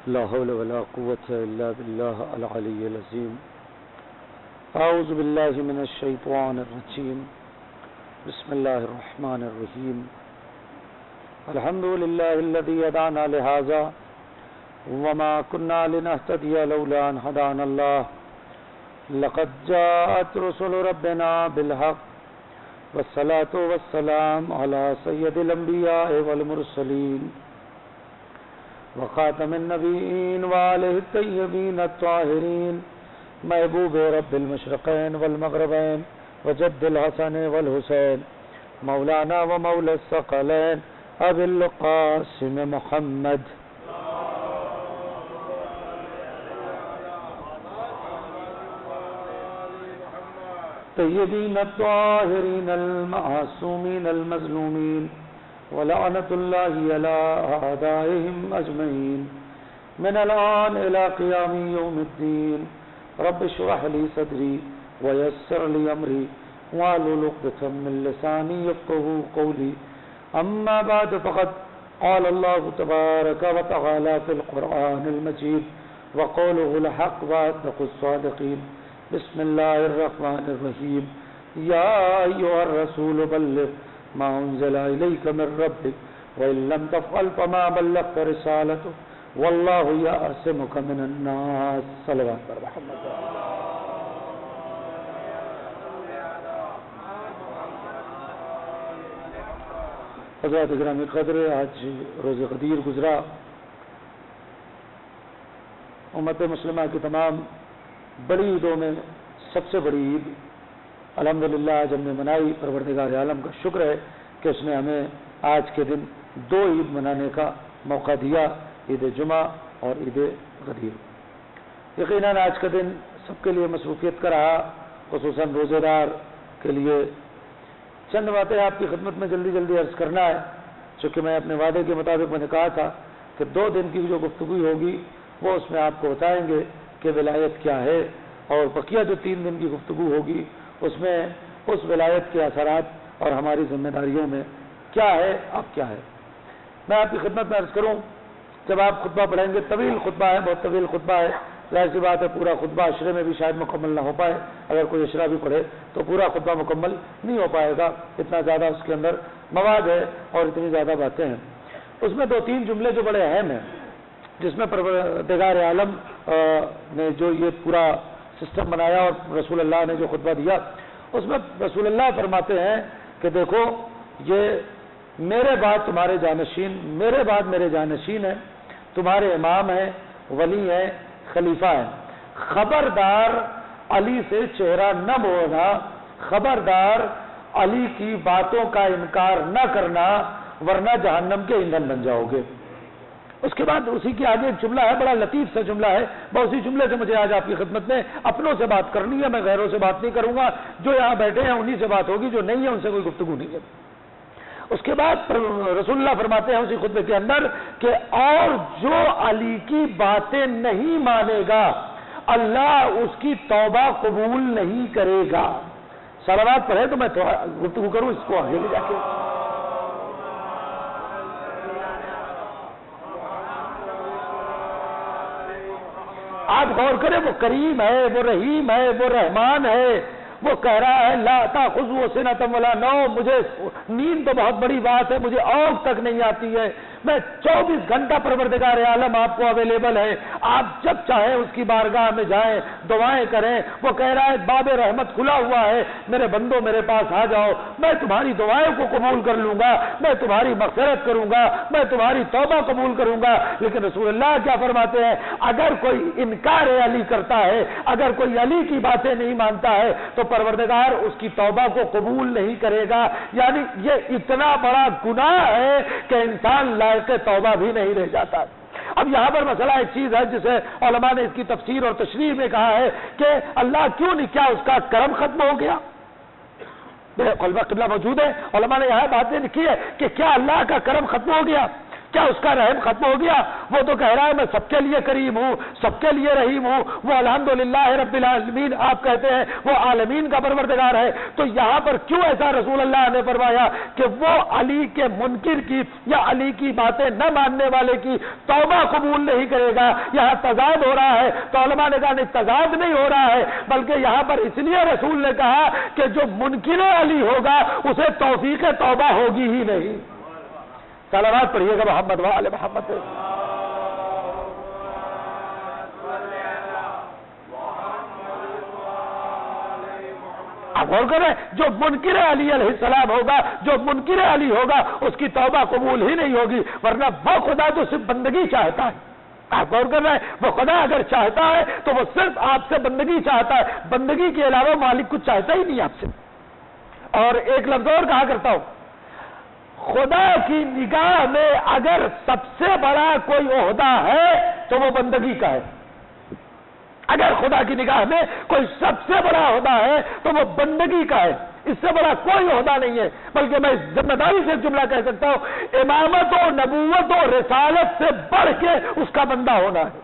لا حول ولا قوة إلا بالله العلي العظيم. أعوذ بالله من الشيطان الرجيم. بسم الله الرحمن الرحيم. الحمد لله الذي هدانا لهذا وما كنا لنهتدي لولا أن هدانا الله. لقد جاءت رسل ربنا بالحق والصلاة والسلام على سيد الأنبياء والمرسلين وخاتم النبيين وآله الطيبين الطاهرين محبوب رب المشرقين والمغربين وجد الحسن والحسين مولانا ومولى الثقلين أبي القاسم محمد طيبين الطاهرين المعصومين المظلومين ولعنة الله على أعدائهم أجمعين من الآن إلى قيام يوم الدين. رب اشرح لي صدري ويسر لي أمري واحلل عقدة من لساني يفقهوا قولي. أما بعد فقد قال الله تبارك وتعالى في القرآن المجيد وقوله الحق وأصدق الصادقين. بسم الله الرحمن الرحيم. يا أيها الرسول بلغ ما أنزل إليك من ربك وإن لم تفعل فما بلغت رسالته والله يعصمك من الناس. صلوات پر محمد. حضرات گرامی قدر، آج روز غدیر گزرا. امت مسلمہ کی تمام بڑی عیدوں میں سب سے بڑی عید الحمدللہ آج ہم نے منائی. پروردگار عالم کا شکر ہے کہ اس نے ہمیں آج کے دن دو عید منانے کا موقع دیا، عید جمعہ اور عید غدیر. یقیناً آج کا دن سب کے لیے مصروفیت کا رہا، خصوصاً روزے دار کے لیے. چند باتیں آپ کی خدمت میں جلدی جلدی عرض کرنا ہے، چونکہ میں اپنے وعدے کے مطابق میں نے کہا تھا کہ 2 دن کی جو گفتگو ہوگی وہ اس میں آپ کو بتائیں گے کہ ولایت کیا ہے، اور بقیہ جو 3 دن کی گفتگو ہوگی اس میں اس ولایت کے اثرات اور ہماری ذمہ داریوں میں کیا ہے، اب کیا ہے. میں آپ کی خدمت میں عرض کروں، جب آپ خطبہ پڑھیں گے، طویل خطبہ ہے، بہت طویل خطبہ ہے، ظاہر سی بات ہے پورا خطبہ عشرے میں بھی شاید مکمل نہ ہو پائے. اگر کوئی عشرہ بھی پڑھے تو پورا خطبہ مکمل نہیں ہو پائے گا، اتنا زیادہ اس کے اندر مواد ہے اور اتنی زیادہ باتیں ہیں. اس میں 2-3 جملے جو بڑے اہم ہیں، جس میں پروردگار عالم نے جو یہ پورا سسٹم بنایا اور رسول اللہ نے جو خطبہ دیا، اس میں رسول اللہ فرماتے ہیں کہ دیکھو یہ میرے بعد تمہارے جانشین، میرے بعد میرے جانشین ہیں، تمہارے امام ہیں، ولی ہیں، خلیفہ ہیں. خبردار علی سے چہرہ نہ موڑنا، خبردار علی کی باتوں کا انکار نہ کرنا ورنہ جہنم کے ایندھن بن جاؤ گے. اس کے بعد اسی کے آگے ایک جملہ ہے، بڑا لطیف سا جملہ ہے. بہت سی جملے سے مجھے آج آپ کی خدمت میں اپنوں سے بات کرنی ہے، میں غیروں سے بات نہیں کروں گا. جو یہاں بیٹھے ہیں انہی سے بات ہوگی، جو نہیں ہے ان سے کوئی گفتگو نہیں ہے. اس کے بعد رسول اللہ فرماتے ہیں اسی خطبے کے اندر کہ اور جو علی کی باتیں نہیں مانے گا اللہ اس کی توبہ قبول نہیں کرے گا. صلوات پڑھے تو میں تھوڑا گفتگو کروں اس کو آگے لے جا کے. آپ غور کریں، وہ کریم ہے، وہ رحیم ہے، وہ رحمان ہے. وہ کہہ رہا ہے لا تاخذہ سنۃ ولا نوم، مجھے نیند تو بہت بڑی بات ہے، مجھے اونگ تک نہیں آتی ہے، میں 24 گھنٹہ پروردگار عالم آپ کو اویلیبل ہے، آپ جب چاہیں اس کی بارگاہ میں جائیں، دعائیں کریں. وہ کہہ رہا ہے باب رحمت کھلا ہوا ہے، میرے بندوں میرے پاس آ جاؤ، میں تمہاری دعائیں کو قبول کر لوں گا، میں تمہاری مغفرت کروں گا، میں تمہاری توبہ قبول کروں گا. لیکن رسول اللہ کیا فرماتے ہیں؟ اگر کوئی انکار علی کرتا ہے، اگر کوئی علی کی باتیں نہیں مانتا ہے تو پروردگار اس کی توبہ کو قبول نہیں کرے گا. یعنی یہ اتنا بڑا گناہ ہے کہ انسان لائق توبہ بھی نہیں رہ جاتا. اب یہاں پر مسئلہ ایک چیز ہے جسے علماء نے اس کی تفسیر اور تشریح میں کہا ہے کہ اللہ کیوں نہیں، کیا اس کا کرم ختم ہو گیا؟ علماء قبلہ موجود ہے، علماء نے یہاں باتیں لکھی ہے کہ کیا اللہ کا کرم ختم ہو گیا؟ کیا اس کا رحم ختم ہو گیا؟ وہ تو کہہ رہا ہے میں سب کے لیے کریم ہوں، سب کے لیے رحیم ہوں، وہ الحمدللہ رب العالمین آپ کہتے ہیں، وہ عالمین کا پروردگار ہے۔ تو یہاں پر کیوں ایسا رسول اللہ نے فرمایا کہ وہ علی کے منکر کی یا علی کی باتیں نہ ماننے والے کی توبہ قبول نہیں کرے گا؟ یہاں تضاد ہو رہا ہے۔ تو علماء نے کہا نہیں، تضاد نہیں ہو رہا ہے، بلکہ یہاں پر اس لیے رسول نے کہا کہ جو منکر علی ہوگا اسے توفیق توبہ ہوگی ہی نہیں۔ صلوات پڑھیے گا محمد وآل محمد۔ آپ غور کریں، جو منکر علی علیہ السلام ہوگا، جو منکر علی ہوگا اس کی توبہ قبول ہی نہیں ہوگی، ورنہ وہ خدا تو صرف بندگی چاہتا ہے۔ آپ غور کر رہے ہیں، وہ خدا اگر چاہتا ہے تو وہ صرف آپ سے بندگی چاہتا ہے، بندگی کے علاوہ مالک کچھ چاہتا ہی نہیں آپ سے۔ اور ایک لفظ اور کہا کرتا ہوں، خدا کی نگاہ میں اگر سب سے بڑا کوئی عہدہ ہے تو وہ بندگی کا ہے۔ اگر خدا کی نگاہ میں کوئی سب سے بڑا عہدہ ہے تو وہ بندگی کا ہے، اس سے بڑا کوئی عہدہ نہیں ہے۔ بلکہ میں ذمہ داری سے جملہ کہہ سکتا ہوں، امامت و نبوت و رسالت سے بڑھ کے اس کا بندہ ہونا ہے۔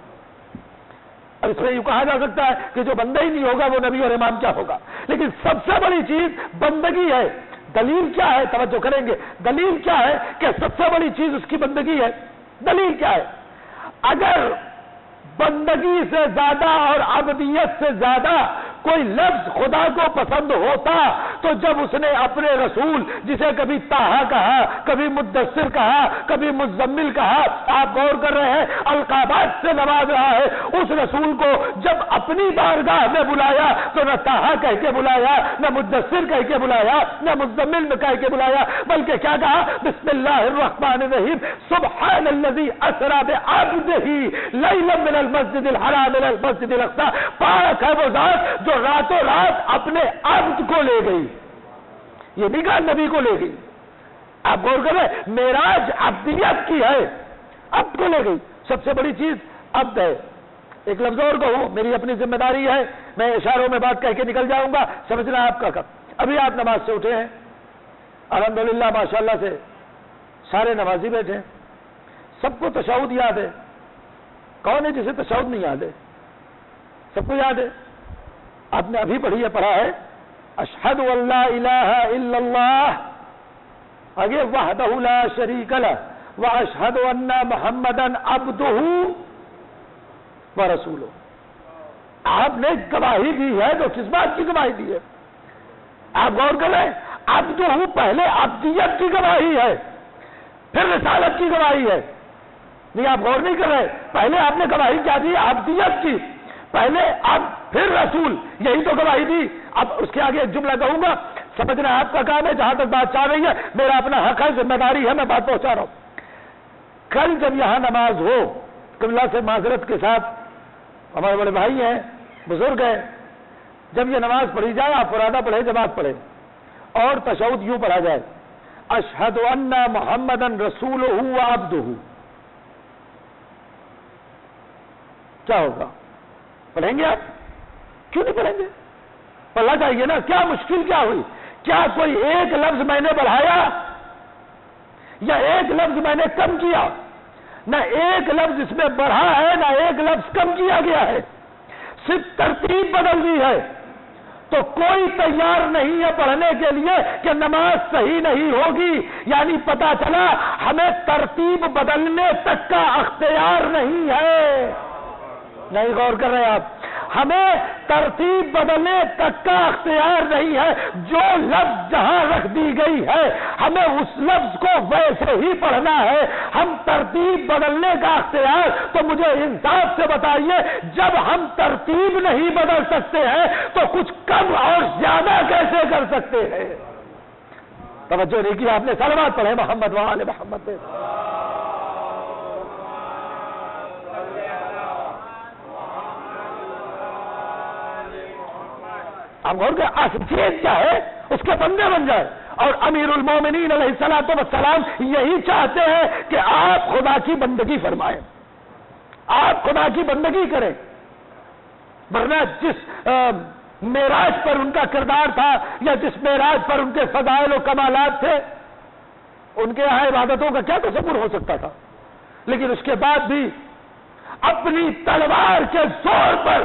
اب اس میں یوں کہا جا سکتا ہے کہ جو بندہ ہی نہیں ہوگا وہ نبی اور امام کیا ہوگا، لیکن سب سے بڑی چیز بندگی ہے۔ دلیل کیا ہے؟ توجہ کریں گے، دلیل کیا ہے کہ سب سے بڑی چیز اس کی بندگی ہے؟ دلیل کیا ہے؟ اگر بندگی سے زیادہ اور عبدیت سے زیادہ کوئی لفظ خدا کو پسند ہوتا تو جب اس نے اپنے رسول، جسے کبھی طٰہٰ کہا، کبھی مدثر کہا، کبھی مزمل کہا، آپ غور کر رہے ہیں، القابات سے نواز رہا ہے، اس رسول کو جب اپنی بارگاہ میں بلایا تو نہ طٰہٰ کہہ کے بلایا، نہ مدثر کہہ کے بلایا، نہ مزمل میں کہہ کے بلایا، بلکہ کیا کہا؟ بسم اللہ الرحمن الرحیم، سبحان الذی اسریٰ بعبدہ لیلا من المسجد الحرام الى المسجد الاقصی، پاک ہے وہ ذات جو راتوں رات اپنے عبد کو لے گئی۔ یہ نہیں کہا نبی کو لے گئی، آپ غور کریں، معراج عبدیت کی ہے، عبد کو لے گئی۔ سب سے بڑی چیز عبد ہے۔ ایک لفظ اور کہوں، میری اپنی ذمہ داری ہے، میں اشاروں میں بات کہہ کے نکل جاؤں گا، سمجھنا آپ کا کب۔ ابھی آپ نماز سے اٹھے ہیں، الحمدللہ ماشاءاللہ سے سارے نمازی بیٹھے ہیں، سب کو تشہد یاد ہے۔ کون ہے جسے تشہد نہیں یاد ہے؟ سب کو یاد ہے؟ آپ نے ابھی پڑھا ہے، اشہد ان لا الہ الا اللہ، آگے وحدہ لا شریک لہ واشہد ان محمدا عبدہ ورسولہ۔ آپ نے گواہی دی ہے تو کس بات کی گواہی دی ہے؟ آپ غور کریں، عبدہ پہلے عبدیت کی گواہی ہے، پھر رسالت کی گواہی ہے۔ نہیں، آپ غور نہیں کر رہے، پہلے آپ نے گواہی کیا دی؟ عبدیت کی، پہلے اب پھر رسول، یہی تو گواہی دی۔ اب اس کے آگے ایک جملہ کہوں گا، سمجھنا آپ کا کام ہے، جہاں تک بات چاہ رہی ہے میرا اپنا حق ہے، ذمہ داری ہے، میں بات پہنچا رہا ہوں۔ کل جب یہاں نماز ہو، قبلہ سے معذرت کے ساتھ، ہمارے بڑے بھائی ہیں، بزرگ ہیں، جب یہ نماز پڑھی جائے، آپ فرادہ پڑھے، جماعت پڑھے، اور تشہد یوں پڑھا جائے، اشہد ان محمدا رسولہ وعبدہ، کیا ہوگا؟ پڑھیں گے آپ؟ کیوں نہیں پڑھیں گے؟ پڑھنا چاہیے نا۔ کیا مشکل کیا ہوئی؟ کیا کوئی ایک لفظ میں نے بڑھایا یا ایک لفظ میں نے کم کیا؟ نہ ایک لفظ اس میں بڑھا ہے، نہ ایک لفظ کم کیا گیا ہے، صرف ترتیب بدل دی ہے۔ تو کوئی تیار نہیں ہے پڑھنے کے لیے کہ نماز صحیح نہیں ہوگی، یعنی پتا چلا ہمیں ترتیب بدلنے تک کا اختیار نہیں ہے۔ نہیں غور کر رہے آپ، ہمیں ترتیب بدلنے تک کا اختیار نہیں ہے۔ جو لفظ جہاں رکھ دی گئی ہے ہمیں اس لفظ کو ویسے ہی پڑھنا ہے۔ ہم ترتیب بدلنے کا اختیار، تو مجھے انصاف سے بتائیے، جب ہم ترتیب نہیں بدل سکتے ہیں تو کچھ کم اور زیادہ کیسے کر سکتے ہیں؟ توجہ نہیں کی آپ نے؟ صلوات پڑھے محمد وآل محمد۔ ہم غور کے اصل چیز کیا ہے؟ اس کے بندے بن جائے۔ اور امیر المومنین علیہ الصلوۃ والسلام یہی چاہتے ہیں کہ آپ خدا کی بندگی فرمائیں، آپ خدا کی بندگی کریں، ورنہ جس معراج پر ان کا کردار تھا یا جس معراج پر ان کے فضائل و کمالات تھے، ان کے یہاں عبادتوں کا کیا تصور ہو سکتا تھا؟ لیکن اس کے بعد بھی اپنی تلوار کے زور پر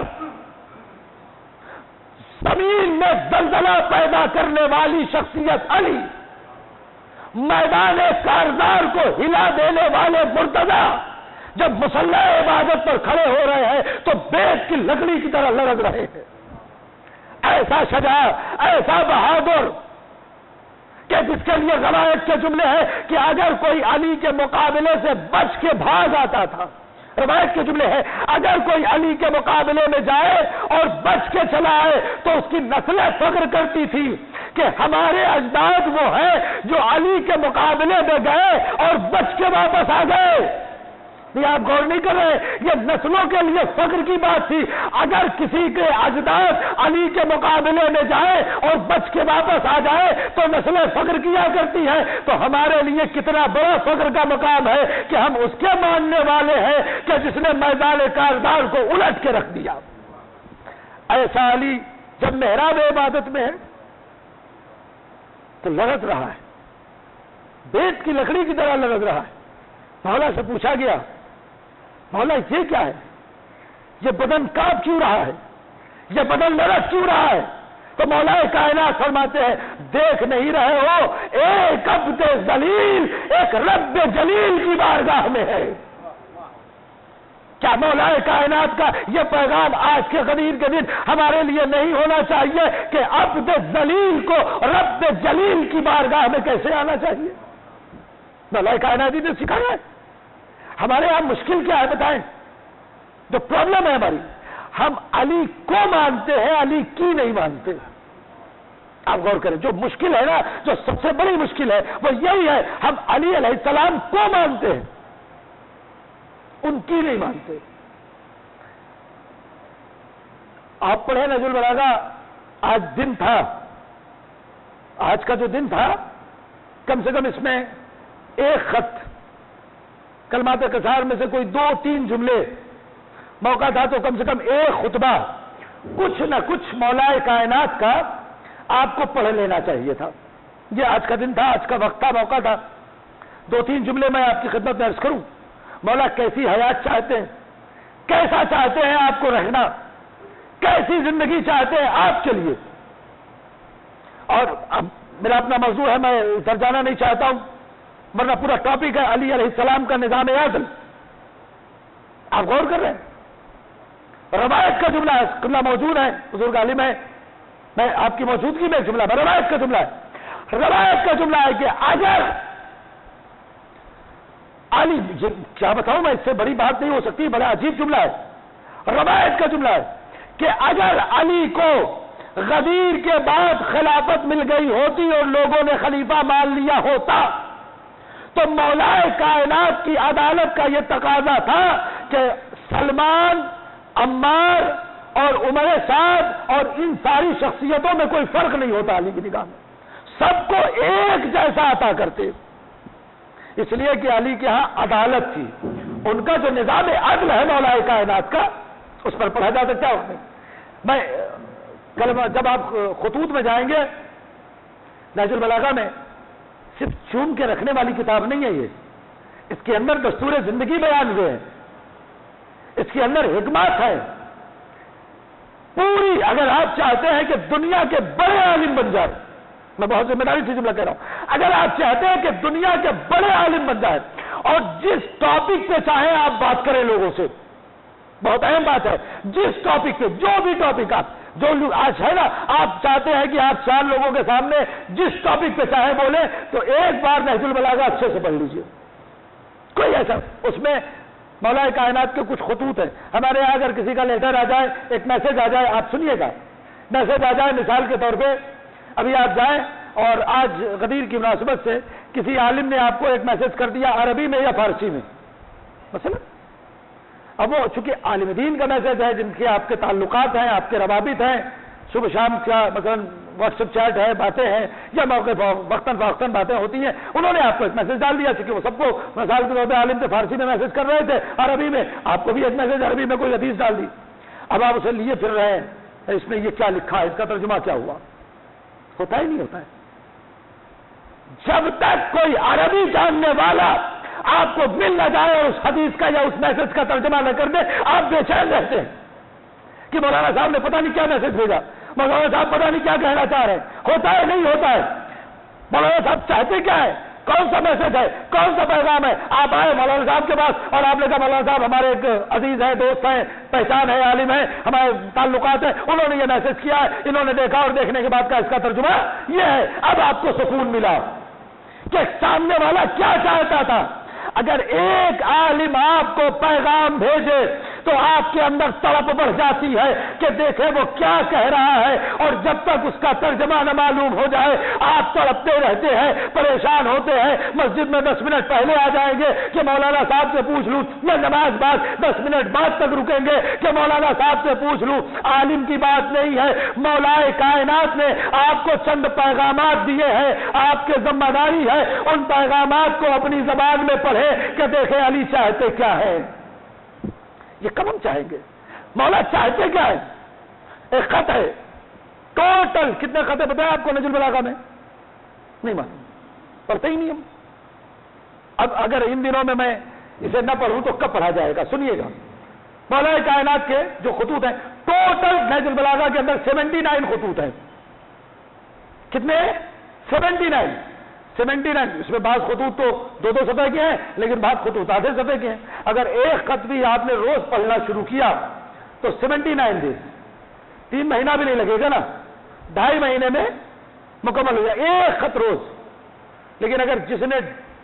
زمین میں زلزلہ پیدا کرنے والی شخصیت علی، میدان کارزار کو ہلا دینے والے مرتضی جب مسلح عبادت پر کھڑے ہو رہے ہیں تو بیت کی لکڑی کی طرح لڑک رہے ہیں. ایسا شجاع، ایسا بہادر کہ جس کے لیے روایت کے جملے ہیں کہ اگر کوئی علی کے مقابلے سے بچ کے بھاگ آتا تھا، روایت کے جملے ہیں اگر کوئی علی کے مقابلے میں جائے اور بچ کے چلا آئے تو اس کی نسلیں فخر کرتی تھی کہ ہمارے اجداد وہ ہیں جو علی کے مقابلے میں گئے اور بچ کے واپس آ گئے. یہ آپ غور نہیں کر رہے، یہ نسلوں کے لیے فخر کی بات تھی. اگر کسی کے اجداد علی کے مقابلے میں جائے اور بچ کے واپس آ جائے تو نسلیں فخر کیا کرتی ہیں. تو ہمارے لیے کتنا بڑا فخر کا مقام ہے کہ ہم اس کے ماننے والے ہیں کہ جس نے میدان کارزار کو الٹ کے رکھ دیا. ایسا علی جب محراب عبادت میں ہے تو لڑک رہا ہے، بیت کی لکڑی کی طرح لڑک رہا ہے. مولا سے پوچھا گیا، مولا یہ کیا ہے؟ یہ بدن کانپ کیوں رہا ہے؟ یہ بدن لڑک کیوں رہا ہے؟ تو مولا کائنات فرماتے ہیں دیکھ نہیں رہے ہو ایک عبد ذلیل ایک رب جلیل کی بارگاہ میں ہے. کیا مولا کائنات کا یہ پیغام آج کے غدیر کے دن ہمارے لیے نہیں ہونا چاہیے کہ عبد ذلیل کو رب جلیل کی بارگاہ میں کیسے آنا چاہیے؟ مولا کائنات نے سکھایا ہے. ہمارے یہاں مشکل کیا ہے بتائیں؟ جو پرابلم ہے ہماری، ہم علی کو مانتے ہیں، علی کی نہیں مانتے. آپ غور کریں، جو مشکل ہے نا، جو سب سے بڑی مشکل ہے وہ یہی ہے، ہم علی علیہ السلام کو مانتے ہیں، ان کی نہیں مانتے. آپ پڑھیں نہج البلاغہ، آج دن تھا، آج کا جو دن تھا کم سے کم اس میں ایک خط کلمات قصار میں سے کوئی 2-3 جملے، موقع تھا تو کم سے کم ایک خطبہ کچھ نہ کچھ مولا کائنات کا آپ کو پڑھ لینا چاہیے تھا. یہ آج کا دن تھا، آج کا وقت تھا، موقع تھا. 2-3 جملے میں آپ کی خدمت میں عرض کروں. مولا کیسی حیات چاہتے ہیں، کیسا چاہتے ہیں آپ کو رہنا، کیسی زندگی چاہتے ہیں آپ کے لیے. اور اب میرا اپنا موضوع ہے، میں ادھر جانا نہیں چاہتا ہوں ورنہ پورا ٹاپک ہے علی علیہ السلام کا نظام عادل. آپ غور کر رہے ہیں، روایت کا جملہ ہے، موجود ہے، بزرگ عالم ہے، میں آپ کی موجودگی میں ایک جملہ ہے، روایت کا جملہ ہے. روایت کا جملہ ہے کہ اگر علی، کیا بتاؤں میں، اس سے بڑی بات نہیں ہو سکتی، بڑا عجیب جملہ ہے. روایت کا جملہ ہے کہ اگر علی کو غدیر کے بعد خلافت مل گئی ہوتی اور لوگوں نے خلیفہ مان لیا ہوتا تو مولا کائنات کی عدالت کا یہ تقاضا تھا کہ سلمان، عمار اور عمر سعد اور ان ساری شخصیتوں میں کوئی فرق نہیں ہوتا علی کی نگاہ میں، سب کو ایک جیسا عطا کرتے. اس لیے کہ علی کے ہاں عدالت تھی. ان کا جو نظام عدل ہے مولا کائنات کا، اس پر پڑھا جا سکتا ہے. میں جب آپ خطوط میں جائیں گے نہج البلاغہ میں، صرف چوم کے رکھنے والی کتاب نہیں ہے یہ، اس کے اندر دستور زندگی بیان ہوئے ہیں، اس کے اندر حکمت ہے پوری. اگر آپ چاہتے ہیں کہ دنیا کے بڑے عالم بن جائے، میں بہت ذمہ داری سے جملہ کہہ رہا ہوں، اگر آپ چاہتے ہیں کہ دنیا کے بڑے عالم بن جائے اور جس ٹاپک پہ چاہیں آپ بات کریں لوگوں سے، بہت اہم بات ہے، جس ٹاپک پہ، جو بھی ٹاپک آپ، جو آج ہے نا، آپ چاہتے ہیں کہ آپ 4 لوگوں کے سامنے جس ٹاپک پہ چاہیں بولیں تو ایک بار نہج البلاغہ اچھے سے پڑھ لیجئے. کوئی ایسا، اس میں مولا کائنات کے کچھ خطوط ہیں. ہمارے یہاں اگر کسی کا لیٹر آ جائے، ایک میسج آ جائے، آپ سنیے گا، میسج آ جائے مثال کے طور پہ، ابھی آپ جائیں اور آج غدیر کی مناسبت سے کسی عالم نے آپ کو ایک میسج کر دیا عربی میں یا فارسی میں مثلا، اب وہ چونکہ عالم دین کا میسج ہے، جن کے آپ کے تعلقات ہیں، آپ کے روابط ہیں، صبح شام کیا مثلا واٹس ایپ چیٹ ہے، باتیں ہیں، یا موقع وقتاً فوقتاً باتیں ہوتی ہیں، انہوں نے آپ کو ایک میسج ڈال دیا. چونکہ وہ سب کو مثال کے طور پہ عالم سے فارسی میں میسج کر رہے تھے عربی میں، آپ کو بھی ایک میسج عربی میں کوئی حدیث ڈال دی. اب آپ اسے لیے پھر رہے ہیں، اس میں یہ کیا لکھا ہے، اس کا ترجمہ کیا ہوا، ہوتا ہی نہیں ہوتا ہے. جب تک کوئی عربی جاننے والا آپ کو مل نہ جائے اور اس حدیث کا یا اس میسج کا ترجمہ نہ کر دے، آپ بے چین رہتے ہیں کہ مولانا صاحب نے پتہ نہیں کیا میسج بھیجا، مولانا صاحب پتہ نہیں کیا کہنا چاہ رہے ہیں، ہوتا ہے نہیں ہوتا ہے، مولانا صاحب چاہتے کیا ہے، کون سا میسج ہے، کون سا پیغام ہے۔ آپ آئے مولانا صاحب کے پاس اور آپ نے کہا مولانا صاحب ہمارے ایک عزیز ہیں، دوست ہیں، پہچان ہے، عالم ہے، ہمارے تعلقات ہیں، انہوں نے یہ میسج کیا ہے، انہوں نے دیکھا اور دیکھنے کے بعد کا اس کا ترجمہ یہ ہے۔ اب آپ کو سکون ملا کہ سامنے والا کیا چاہتا تھا۔ اگر ایک عالم آپ کو پیغام بھیجے تو آپ کے اندر تڑپ بڑھ جاتی ہے کہ دیکھیں وہ کیا کہہ رہا ہے، اور جب تک اس کا ترجمہ نہ معلوم ہو جائے آپ تڑپتے رہتے ہیں، پریشان ہوتے ہیں، مسجد میں 10 منٹ پہلے آ جائیں گے کہ مولانا صاحب سے پوچھ لوں، میں نماز بعد 10 منٹ بعد تک رکیں گے کہ مولانا صاحب سے پوچھ لوں۔ عالم کی بات نہیں ہے، مولا کائنات نے آپ کو چند پیغامات دیے ہیں، آپ کے ذمہ داری ہے ان پیغامات کو اپنی زبان میں پڑھے کہ دیکھیں علی چاہتے کیا ہے۔ یہ کب ہم چاہیں گے؟ مولا چاہتے کیا ہے؟ ایک خط ہے، ٹوٹل کتنے خط ہے بتائیں آپ کو نجم البلاغہ میں؟ نہیں معلوم، پڑھتے ہی نہیں ہم۔ اب اگر ان دنوں میں اسے نہ پڑھوں تو کب پڑھا جائے گا؟ سنیے گا، مولا کائنات کے جو خطوط ہیں ٹوٹل نجم البلاغہ کے اندر 79 خطوط ہیں۔ کتنے؟ 79۔ اس میں بعض خطوط تو 2 صفحے کے ہیں، لیکن بعض خطوط آدھے صفحے کے ہیں۔ اگر ایک خط بھی آپ نے روز پڑھنا شروع کیا تو 79 دن، 3 مہینہ بھی نہیں لگے گا نا، 2.5 مہینے میں مکمل ہو جائے ایک خط روز۔ لیکن اگر جس نے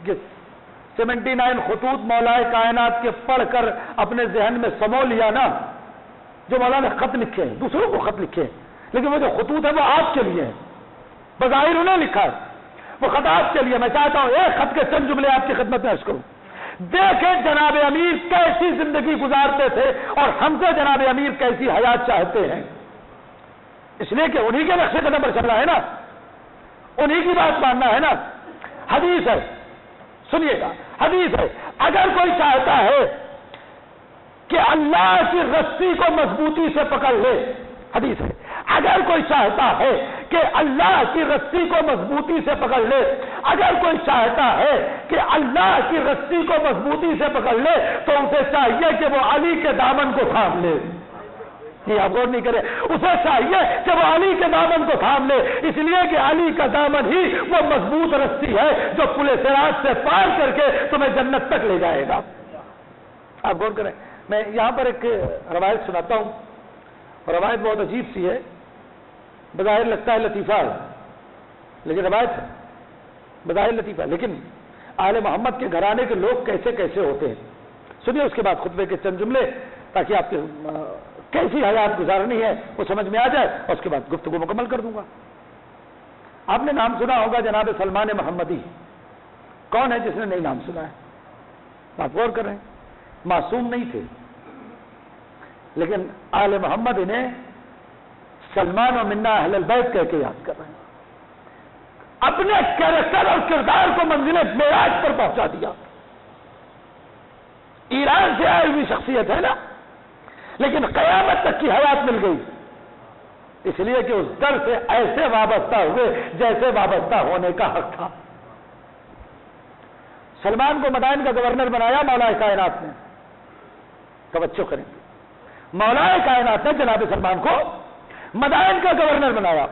79 خطوط مولا کائنات کے پڑھ کر اپنے ذہن میں سمو لیا نا، جو مولانا نے خط لکھے ہیں، دوسروں کو خط لکھے ہیں، لیکن وہ جو خطوط ہیں وہ آپ کے لیے ہیں، بظاہر انہیں لکھا ہے، وہ خط آپ کے لیے۔ میں چاہتا ہوں ایک خط کے چند جملے آپ کی خدمت میں عرض کروں۔ دیکھیں جناب امیر کیسی زندگی گزارتے تھے اور ہم سے جناب امیر کیسی حیات چاہتے ہیں، اس لیے کہ انہی کے نقشے قدم پر چلنا ہے نا، انہی کی بات ماننا ہے نا۔ حدیث ہے، سنیے گا، حدیث ہے، اگر کوئی چاہتا ہے کہ اللہ کی رسی کو مضبوطی سے پکڑ لے، حدیث ہے، اگر کوئی چاہتا ہے کہ اللہ کی رسی کو مضبوطی سے پکڑ لے، اگر کوئی چاہتا ہے کہ اللہ کی رسی کو مضبوطی سے پکڑ لے تو اسے چاہیے کہ وہ علی کے دامن کو تھام لے۔ یہ آپ غور نہیں کریں، اسے چاہیے کہ وہ علی کے دامن کو تھام لے، اس لیے کہ علی کا دامن ہی وہ مضبوط رسی ہے جو پل صراط سے پار کر کے تمہیں جنت تک لے جائے گا۔ آپ غور کریں، میں یہاں پر ایک روایت سناتا ہوں، روایت بہت عجیب سی ہے، بظاہر لگتا ہے لطیفہ ہے، لیکن روایت بظاہر لطیفہ ہے، لیکن آل محمد کے گھرانے کے لوگ کیسے کیسے ہوتے ہیں۔ سنیے اس کے بعد خطبے کے چند جملے تاکہ آپ کے کیسی حیات گزارنی ہے وہ سمجھ میں آ جائے، اور اس کے بعد گفتگو مکمل کر دوں گا۔ آپ نے نام سنا ہوگا جناب سلمان محمدی، کون ہے جس نے نہیں نام سنا ہے؟ آپ غور کر رہے ہیں، معصوم نہیں تھے، لیکن آل محمد انہیں سلمان و منا اہل البیت کہہ کے یاد کر رہے ہیں، اپنے کیریکٹر اور کردار کو منزل معراج پر پہنچا دیا۔ ایران سے آئی ہوئی شخصیت ہے نا، لیکن قیامت تک کی حیات مل گئی، اس لیے کہ اس در سے ایسے وابستہ ہوئے جیسے وابستہ ہونے کا حق تھا۔ سلمان کو مدائن کا گورنر بنایا مولا کائنات نے، توجہ کریں گے، مولا کائنات نے جناب سلمان کو مدائن کا گورنر بنایا۔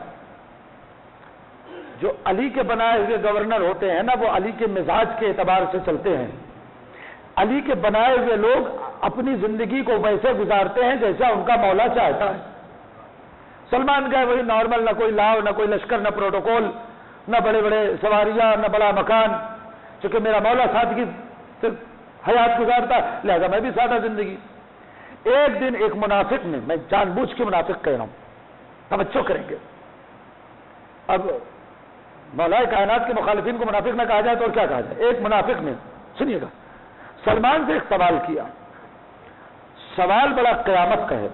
جو علی کے بنائے ہوئے گورنر ہوتے ہیں نا، وہ علی کے مزاج کے اعتبار سے چلتے ہیں۔ علی کے بنائے ہوئے لوگ اپنی زندگی کو ویسے گزارتے ہیں جیسا ان کا مولا چاہتا ہے۔ سلمان کا وہی نارمل، نہ کوئی لاؤ، نہ کوئی لشکر، نہ پروٹوکول، نہ بڑے بڑے سواریاں، نہ بڑا مکان، چونکہ میرا مولا سادگی سے حیات گزارتا ہے، لہذا میں بھی سادہ زندگی۔ ایک دن ایک منافق نے، میں جان بوجھ کے منافق کہہ رہا ہوں، توجہ کریں گے، اب مولا کائنات کے مخالفین کو منافق نہ کہا جائے تو اور کیا کہا جائے۔ ایک منافق نے، سنیے گا، سلمان سے ایک سوال کیا، سوال بڑا قیامت کا ہے،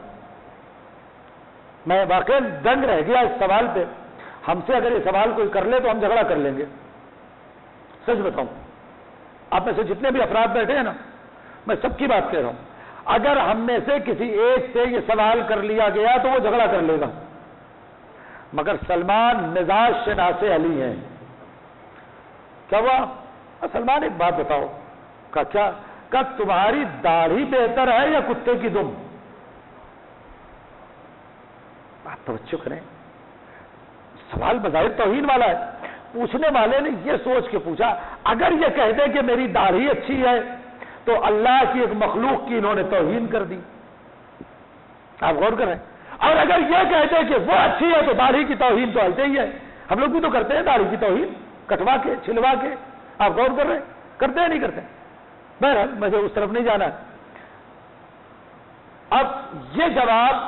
میں واقعی دنگ رہ گیا اس سوال پہ۔ ہم سے اگر یہ سوال کوئی کر لے تو ہم جھگڑا کر لیں گے، سچ بتاؤں، آپ میں سے جتنے بھی افراد بیٹھے ہیں نا، میں سب کی بات کہہ رہا ہوں، اگر ہم میں سے کسی ایک سے یہ سوال کر لیا گیا تو وہ جھگڑا کر لے گا، مگر سلمان مزاج شناس علی ہیں۔ کیا ہوا؟ سلمان ایک بات بتاؤ، کہا کیا؟ کہا تمہاری داڑھی بہتر ہے یا کتے کی دم؟ آپ توجہ کریں، سوال بظاہر توہین والا ہے. پوچھنے والے نے یہ سوچ کے پوچھا اگر یہ کہہ دیں کہ میری داڑھی اچھی ہے تو اللہ کی ایک مخلوق کی انہوں نے توہین کر دی. آپ غور کریں. اور اگر یہ کہہ دیں کہ وہ اچھی ہے تو داڑھی کی توہین تو ایسے ہی ہے. ہم لوگ بھی تو کرتے ہیں داڑھی کی توہین، کٹوا کے چھلوا کے. آپ غور کر رہے ہیں؟ کرتے ہیں نہیں کرتے؟ بہرحال مجھے اس طرف نہیں جانا. اب یہ جواب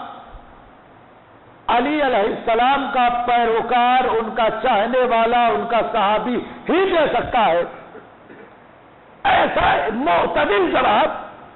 علی علیہ السلام کا پیروکار، ان کا چاہنے والا، ان کا صحابی ہی دے سکتا ہے. ایسا معتدل جواب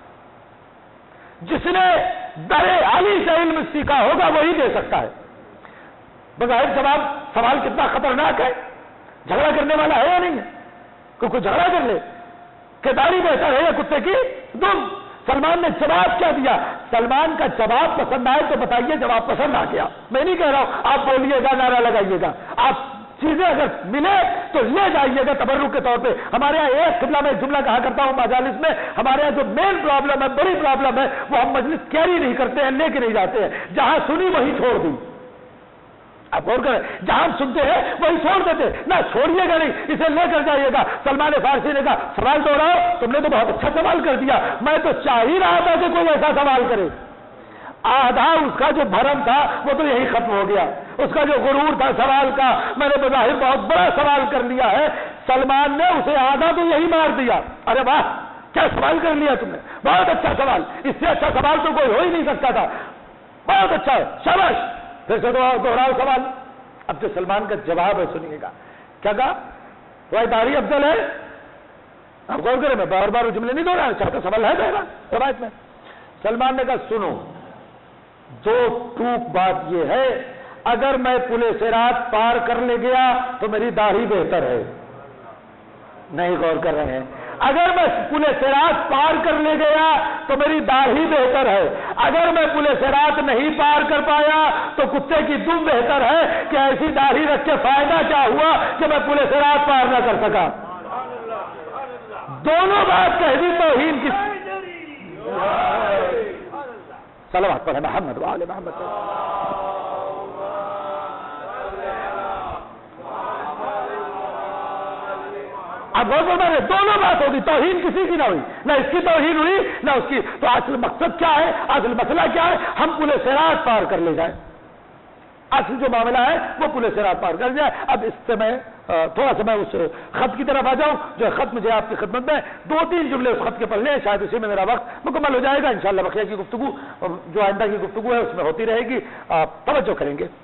جس نے در علی سے علم سیکھا ہوگا وہی دے سکتا ہے. بظاہر سوال کتنا خطرناک ہے. جھگڑا کرنے والا ہے یا نہیں ہے؟ کوئی جھگڑا کر لے کہ داڑھی بہتر ہے یا کتے کی دم. سلمان نے جواب کیا دیا؟ سلمان کا جواب پسند آئے تو بتائیے جواب پسند آ گیا. میں نہیں کہہ رہا ہوں آپ بولیے گا، نعرہ لگائیے گا. آپ چیزیں اگر ملے تو لے جائیے گا تبرک کے طور پہ. ہمارے یہاں ایک قبلہ میں جملہ کہا کرتا ہوں مجالس میں، ہمارے یہاں جو مین پرابلم ہے، بڑی پرابلم ہے، وہ ہم مجلس کیری نہیں کرتے ہیں، لے کے نہیں جاتے ہیں. جہاں سنی وہی چھوڑ دی. آپ غور کریں، جہاں ہم سنتے ہیں وہی چھوڑ دیتے. نہ چھوڑیے گا نہیں، اسے لے کر جائیے گا. سلمان فارسی نے کہا سوال دوہراؤ، تم نے تو بہت اچھا سوال کر دیا، میں تو چاہ ہی رہا تھا کہ کوئی ایسا سوال کرے. آدھا اس کا جو بھرم تھا وہ تو یہی ختم ہو گیا. اس کا جو غرور تھا سوال کا، میں نے بظاہر بہت بڑا سوال کر لیا ہے، سلمان نے اسے آدھا تو یہی مار دیا. ارے واہ کیا سوال کر لیا تم نے، بہت اچھا سوال، اس سے اچھا سوال تو کوئی ہو ہی نہیں سکتا تھا، بہت اچھا ہے، شاباش. پھر سے دوہراؤ سوال. اب جو سلمان کا جواب ہے سنیے گا. کیا کہا؟ تمہاری داڑھی افضل ہے. آپ غور کریں، میں بار بار جملے نہیں دوہرانا چاہتا، سوال ہے میرا روایت میں. سلمان نے کہا سنو، دو ٹوک بات یہ ہے، اگر میں پل صراط پار کر لے گیا تو میری داڑھی بہتر ہے. نہیں غور کر رہے ہیں. اگر میں پل صراط پار کر لے گیا تو میری داڑھی بہتر ہے. اگر میں پل صراط نہیں پار کر پایا تو کتے کی دم بہتر ہے کہ ایسی داڑھی رکھ کے فائدہ کیا ہوا کہ میں پل صراط پار نہ کر سکا. دونوں بات کہہ دی توہین کی. صلوات پڑھیں محمد و آل محمد. اب دونوں بات ہوگی، توہین کسی کی نہ ہوئی، نہ اس کی توہین ہوئی نہ اس کی. تو اصل مقصد کیا ہے، اصل مسئلہ کیا ہے؟ ہم پل صراط پار کر لے جائیں. اصل جو معاملہ ہے وہ پل صراط پار کر جائے. اب اس سے میں تھوڑا سا میں اس خط کی طرف آ جاؤں جو خط مجھے آپ کی خدمت میں 2-3 جملے اس خط کے پڑھ لیں، شاید اسی میں میرا وقت مکمل ہو جائے گا. انشاءاللہ بقیہ کی گفتگو جو آئندہ کی گفتگو ہے اس میں ہوتی رہے گی، آپ توجہ کریں گے.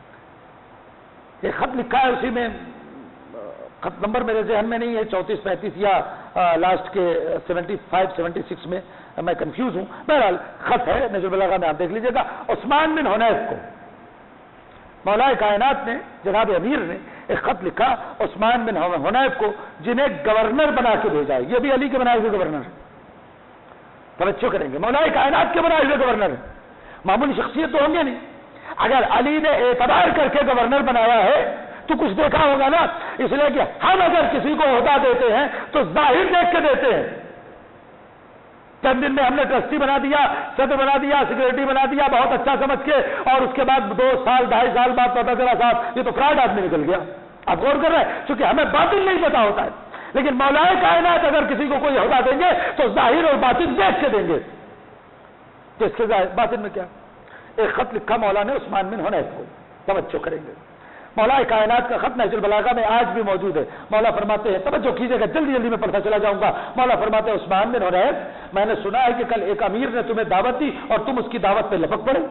یہ خط لکھا ہے، اسی میں خط نمبر میرے ذہن میں نہیں ہے، 34-35 یا لاسٹ کے 75-76 میں میں کنفیوز ہوں. بہرحال خط ہے نجم البلاغہ میں، آپ دیکھ لیجیے گا. عثمان بن حنیف کو مولا کائنات نے، جناب امیر نے ایک خط لکھا عثمان بن حنیف کو، جنہیں گورنر بنا کے بھیجا ہے. یہ بھی علی کے بنائے ہوئے گورنر ہیں. توجہ کریں گے، مولا کائنات کے بنائے ہوئے گورنر ہیں، معمولی شخصیت تو ہوں گے نہیں. اگر علی نے اعتبار کر کے گورنر بنایا ہے تو کچھ دیکھا ہوگا نا. اس لیے کہ ہم اگر کسی کو عہدہ دیتے ہیں تو ظاہر دیکھ کے دیتے ہیں. چند دن میں ہم نے ٹرسٹی بنا دیا، صدر بنا دیا، سیکریٹری بنا دیا بہت اچھا سمجھ کے، اور اس کے بعد 2 سال 2.5 سال بعد پتا چلا صاحب یہ تو فراڈ آدمی نکل گیا. آپ غور کر رہے ہیں، چونکہ ہمیں باطن نہیں پتا ہوتا ہے. لیکن مولا کائنات اگر کسی کو کوئی عہدہ دیں گے تو ظاہر اور باطن دیکھ کے دیں گے. تو اس کے باطن میں کیا؟ ایک خط لکھا مولا نے عثمان بن حنیف کو. توجہ کریں گے، مولا کائنات کا خط نہج البلاغہ میں آج بھی موجود ہے. مولا فرماتے ہیں، توجہ کیجیے گا، جلدی جلدی میں پڑھتا چلا جاؤں گا. مولا فرماتے ہیں عثمان بن حنیف، میں نے سنا ہے کہ کل ایک امیر نے تمہیں دعوت دی اور تم اس کی دعوت پہ لپک پڑے.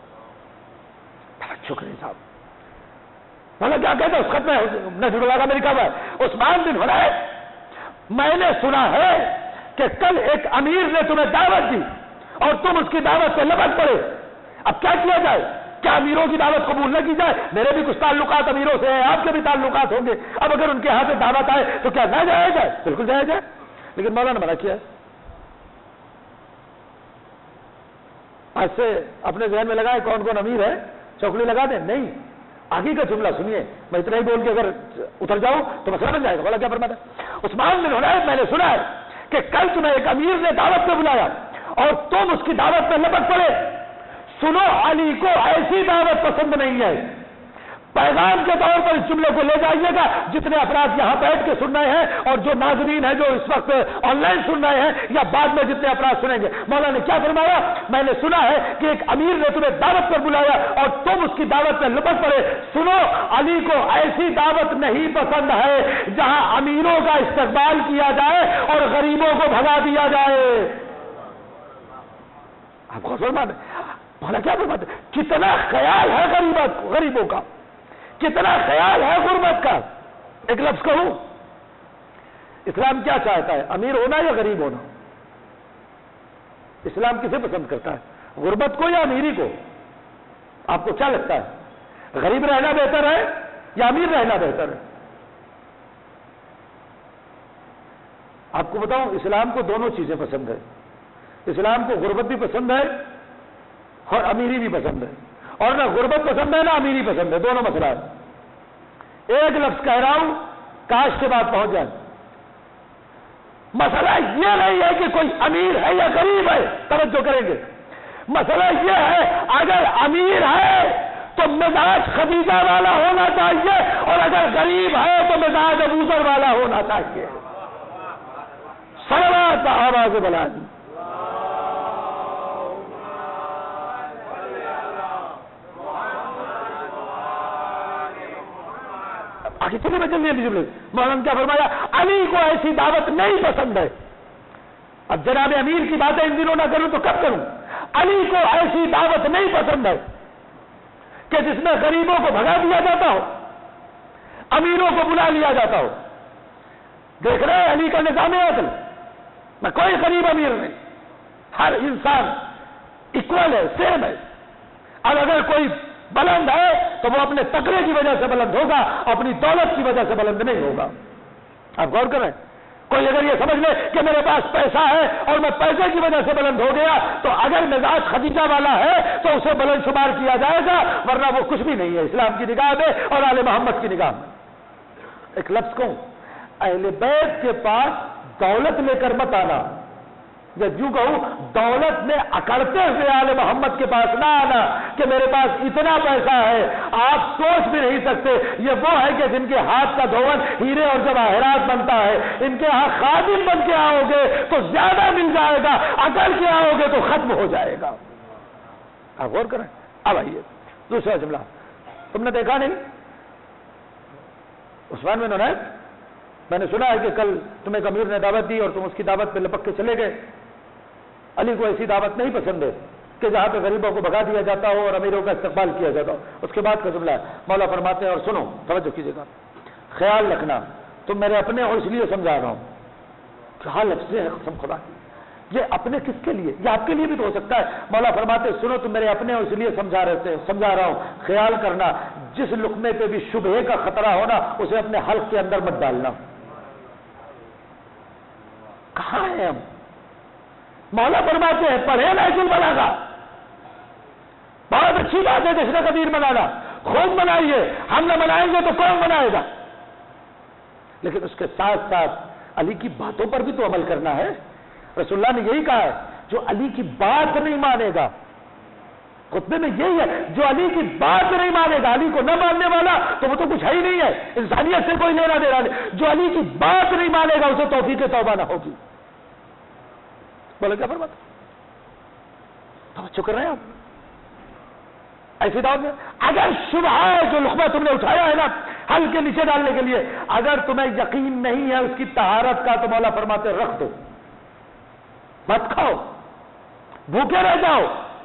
توجہ کریں صاحب، مولا کیا کہتے ہیں اس خط میں نہج البلاغہ میں لکھا ہوا ہے، عثمان بن حنیف میں نے سنا ہے کہ کل ایک امیر نے تمہیں دعوت دی اور تم اس کی دعوت پہ لپک پڑے. اب کیا کیا جائے؟ کیا امیروں کی دعوت قبول نہ کی جائے؟ میرے بھی کچھ تعلقات امیروں سے ہیں، آپ کے بھی تعلقات ہوں گے. اب اگر ان کے ہاتھ سے دعوت آئے تو کیا نہ جایا جائے؟ بالکل جایا جائے. لیکن مولانا نے منع کیا ہے. آج سے اپنے ذہن میں لگائے کون کون امیر ہے، چوکلی لگا دیں. نہیں، آگے کا جملہ سنیے. میں اتنا ہی بول کے اگر اتر جاؤں تو مسئلہ بن جائے گا. مولا کیا فرماتا ہے؟ عثمان بن حنیف میں نے سنا ہے کہ کل تمہیں ایک امیر نے دعوت پہ بلایا اور تم اس کی دعوت پہ لپٹ پڑے. سنو علی کو ایسی دعوت پسند نہیں ہے. پیغام کے طور پر اس جملے کو لے جائیے گا. جتنے افراد یہاں بیٹھ کے سن رہے ہیں اور جو ناظرین ہیں جو اس وقت آن لائن سن رہے ہیں یا بعد میں جتنے افراد سنیں گے, مولا نے کیا فرمایا؟ میں نے سنا ہے کہ ایک امیر نے تمہیں دعوت پر بلایا اور تم اس کی دعوت پہ لپٹ پڑے. سنو علی کو ایسی دعوت نہیں پسند ہے جہاں امیروں کا استقبال کیا جائے اور غریبوں کو بھگا دیا جائے. آپ کو فرماتے مولا کیا فرماتے؟ کتنا خیال ہے غریبوں کا, کتنا خیال ہے غربت کا. ایک لفظ کہوں, اسلام کیا چاہتا ہے؟ امیر ہونا یا غریب ہونا؟ اسلام کسے پسند کرتا ہے, غربت کو یا امیری کو؟ آپ کو کیا لگتا ہے, غریب رہنا بہتر ہے یا امیر رہنا بہتر ہے؟ آپ کو بتاؤں, اسلام کو دونوں چیزیں پسند ہے. اسلام کو غربت بھی پسند ہے اور امیری بھی پسند ہے, اور نہ غربت پسند ہے نہ امیری پسند ہے, دونوں مسئلہ ہے. ایک لفظ کہہ رہا ہوں, کاش کے بعد پہنچ جائے. مسئلہ یہ نہیں ہے کہ کوئی امیر ہے یا غریب ہے, توجہ کریں گے. مسئلہ یہ ہے اگر امیر ہے تو مزاج خدیجہ والا ہونا چاہیے اور اگر غریب ہے تو مزاج ابوذر والا ہونا چاہیے. صلوات آواز بلا دی. کتنے میں جلدی جملے مولانا کیا فرمایا؟ علی کو ایسی دعوت نہیں پسند ہے. اب جناب امیر کی باتیں ان دنوں نہ کروں تو کب کروں؟ علی کو ایسی دعوت نہیں پسند ہے کہ جس میں غریبوں کو بھگا دیا جاتا ہو, امیروں کو بلا لیا جاتا ہو. دیکھ رہے علی کا نظام عدل میں کوئی غریب امیر نہیں, ہر انسان اکول ہے, سیم ہے. اب اگر کوئی بلند ہے تو وہ اپنے تقوی کی وجہ سے بلند ہوگا, اپنی دولت کی وجہ سے بلند نہیں ہوگا. آپ غور کریں, کوئی اگر یہ سمجھ لے کہ میرے پاس پیسہ ہے اور میں پیسے کی وجہ سے بلند ہو گیا تو اگر مزاج خدیجہ والا ہے تو اسے بلند شمار کیا جائے گا, ورنہ وہ کچھ بھی نہیں ہے اسلام کی نگاہ میں اور آل محمد کی نگاہ میں. ایک لفظ کہوں, اہل بیت کے پاس دولت لے کر مت آنا, یا جو کہوں دولت میں اکڑتے ہوئے آل محمد کے پاس نہ آنا کہ میرے پاس اتنا پیسہ ہے. آپ سوچ بھی نہیں سکتے یہ وہ ہے کہ جن کے ہاتھ کا دھون ہیرے اور جواہرات بنتا ہے. ان کے ہاں خادم بن کے آؤ گے تو زیادہ مل جائے گا, اکڑ کے آؤ گے تو ختم ہو جائے گا. آپ غور کریں. اب آئیے دوسرا جملہ, تم نے دیکھا نہیں عثمان بن حنیف, میں نے سنا ہے کہ کل تمہیں امیر نے دعوت دی اور تم اس کی دعوت پہ لپک کے چلے گئے. علی کو ایسی دعوت نہیں پسند ہے کہ جہاں پہ غریبوں کو بھگا دیا جاتا ہو اور امیروں کا استقبال کیا جاتا ہو. اس کے بعد کا جملہ ہے, مولا فرماتے ہیں, اور سنو توجہ کیجیے گا, خیال رکھنا تم میرے اپنے ہو اس لیے سمجھا رہا ہوں. کیا لفظ ہے قسم خدا کی, یہ اپنے کس کے لیے, یہ آپ کے لیے بھی تو ہو سکتا ہے. مولا فرماتے ہیں سنو تم میرے اپنے ہو اس لیے سمجھا رہا ہوں, خیال کرنا جس لقمے پہ بھی شبہے کا خطرہ ہونا اسے اپنے حلق کے اندر مت ڈالنا. کہاں ہیں ہم؟ مولا فرماتے ہیں پڑھے نہج البلاغہ, بہت اچھی بات ہے جشن کبیر منانا, خود منائیے, ہم نہ منائیں گے تو کون منائے گا, لیکن اس کے ساتھ ساتھ علی کی باتوں پر بھی تو عمل کرنا ہے. رسول اللہ نے یہی کہا ہے جو علی کی بات نہیں مانے گا, خطبے میں یہی ہے, جو علی کی بات نہیں مانے گا, علی کو نہ ماننے والا تو وہ تو کچھ ہے ہی نہیں ہے, انسانیت سے کوئی لینا دینا نہیں. جو علی کی بات نہیں مانے گا اسے توفیق توبہ نہ ہوگی. بولے کیا فرماتا, توجہ کر رہے ہیں آپ؟ ایسی دعوت میں اگر شبہ ہے جو لقمہ تم نے اٹھایا ہے نا حل کے نیچے ڈالنے کے لیے, اگر تمہیں یقین نہیں ہے اس کی طہارت کا تو مولا فرماتے رکھ دو, مت کھاؤ, بھوکے رہ جاؤ.